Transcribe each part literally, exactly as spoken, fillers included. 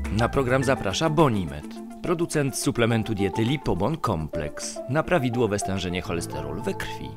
Na program zaprasza Bonimed, producent suplementu diety Lipobon Complex na prawidłowe stężenie cholesterolu we krwi.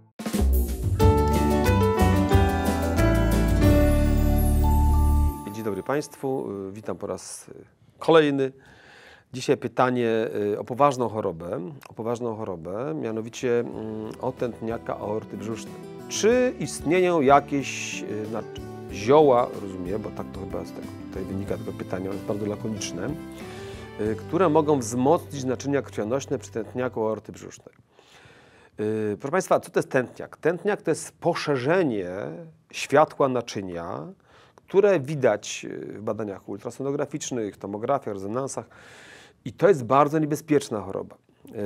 Dzień dobry Państwu, witam po raz kolejny. Dzisiaj pytanie o poważną chorobę, o poważną chorobę, mianowicie o tętniaka aorty brzusznej. Czy istnieją jakieś zioła, rozumiem, bo tak to chyba z tego tutaj wynika tego pytania, jest bardzo lakoniczne, które mogą wzmocnić naczynia krwionośne przy tętniaku aorty brzusznej. Proszę Państwa, co to jest tętniak? Tętniak to jest poszerzenie światła naczynia, które widać w badaniach ultrasonograficznych, tomografiach, rezonansach. I to jest bardzo niebezpieczna choroba,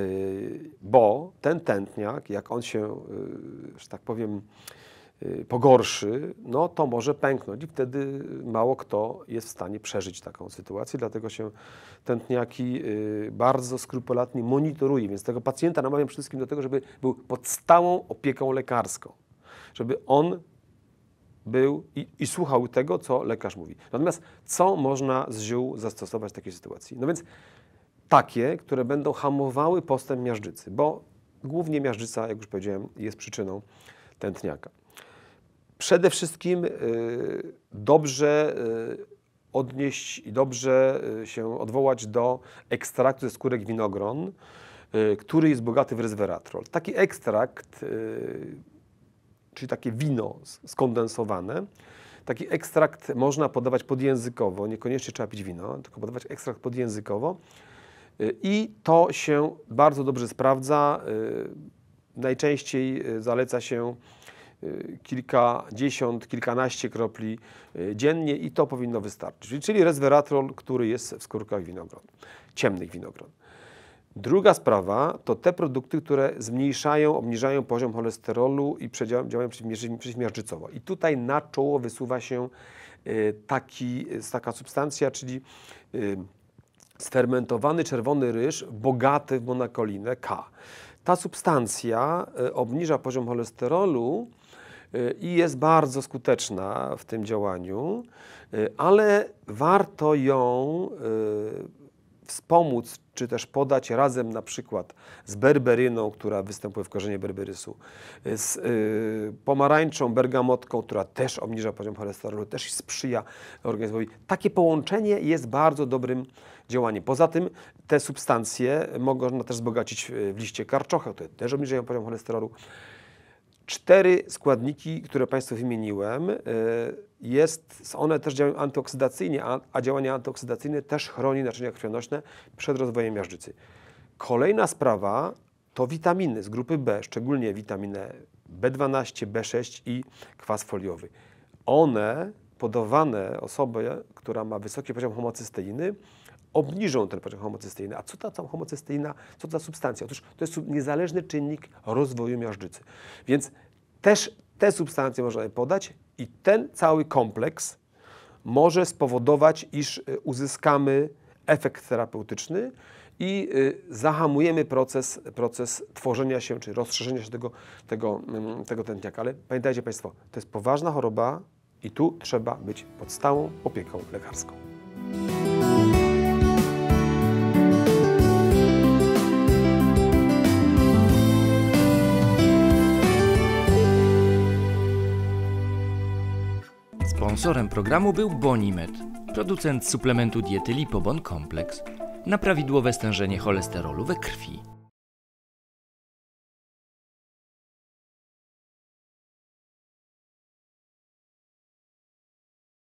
bo ten tętniak, jak on się, że tak powiem, pogorszy, no to może pęknąć i wtedy mało kto jest w stanie przeżyć taką sytuację, dlatego się tętniaki bardzo skrupulatnie monitoruje, więc tego pacjenta namawiam przede wszystkim do tego, żeby był pod stałą opieką lekarską, żeby on był i, i słuchał tego, co lekarz mówi. Natomiast co można z ziół zastosować w takiej sytuacji? No więc takie, które będą hamowały postęp miażdżycy, bo głównie miażdżyca, jak już powiedziałem, jest przyczyną tętniaka. Przede wszystkim y, dobrze y, odnieść i dobrze y, się odwołać do ekstraktu ze skórek winogron, y, który jest bogaty w resveratrol. Taki ekstrakt, y, czyli takie wino skondensowane, taki ekstrakt można podawać podjęzykowo, niekoniecznie trzeba pić wino, tylko podawać ekstrakt podjęzykowo y, i to się bardzo dobrze sprawdza. Y, najczęściej zaleca się kilkadziesiąt, kilkanaście kropli dziennie i to powinno wystarczyć. Czyli resveratrol, który jest w skórkach winogron, ciemnych winogron. Druga sprawa to te produkty, które zmniejszają, obniżają poziom cholesterolu i działają przeciwmiażdżycowo. I tutaj na czoło wysuwa się taki, taka substancja, czyli sfermentowany czerwony ryż bogaty w monakolinę K. Ta substancja obniża poziom cholesterolu i jest bardzo skuteczna w tym działaniu, ale warto ją wspomóc, czy też podać razem na przykład z berberyną, która występuje w korzenie berberysu, z y, pomarańczą, bergamotką, która też obniża poziom cholesterolu, też sprzyja organizmowi. Takie połączenie jest bardzo dobrym działaniem. Poza tym te substancje mogą też wzbogacić w liście karczocha, które też obniżają poziom cholesterolu. Cztery składniki, które Państwu wymieniłem, jest, one też działają antyoksydacyjnie, a, a działanie antyoksydacyjne też chroni naczynia krwionośne przed rozwojem miażdżycy. Kolejna sprawa to witaminy z grupy B, szczególnie witaminę B dwanaście, B sześć i kwas foliowy. One podawane osobie, która ma wysoki poziom homocysteiny, obniżą ten poziom homocysteiny. A co ta cała homocysteina, co to za substancja? Otóż to jest niezależny czynnik rozwoju miażdżycy. Więc też te substancje można podać i ten cały kompleks może spowodować, iż uzyskamy efekt terapeutyczny i zahamujemy proces, proces tworzenia się, czy rozszerzenia się tego, tego, tego tętniaka. Ale pamiętajcie Państwo, to jest poważna choroba i tu trzeba być pod stałą opieką lekarską. Sponsorem programu był Bonimed, producent suplementu diety Lipobon Complex na prawidłowe stężenie cholesterolu we krwi.